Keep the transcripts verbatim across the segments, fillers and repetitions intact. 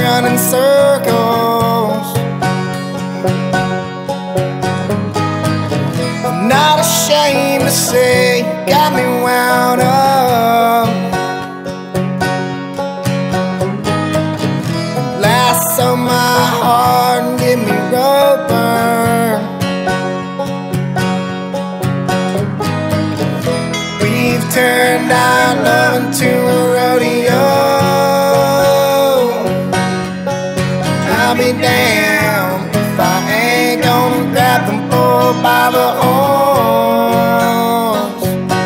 run in circles. I'm not ashamed to say you got me wound up. Blast on my heart and give me road burn. We've turned our love into a rodeo. I'll be damned if I ain't gonna grab them bull by the horns.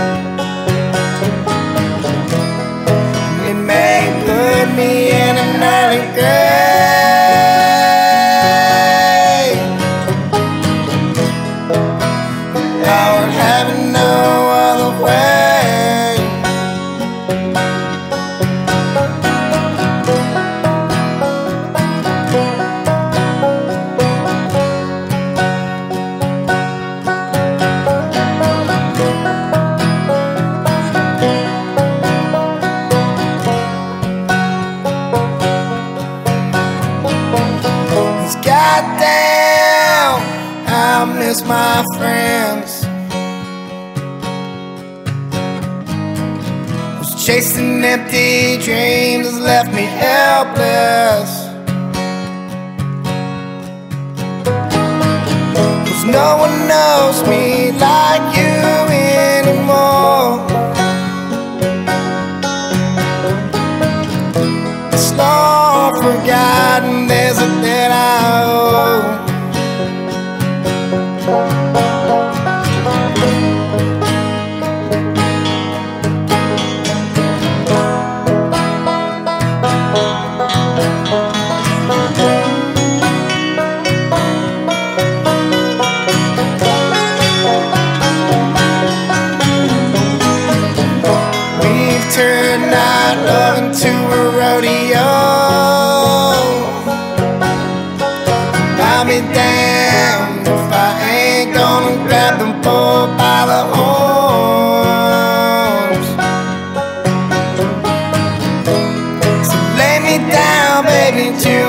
It may put me in an early grave, I would have it no other way. Goddamn, I miss my friends. Was chasing empty dreams has left me helpless. 'Cause no one knows me like you anymore. This long forgotten desert that I owe. We've turned our love into a rodeo. I'll be damned if I ain't gonna grab them bull by the horns. So lay me down, baby, to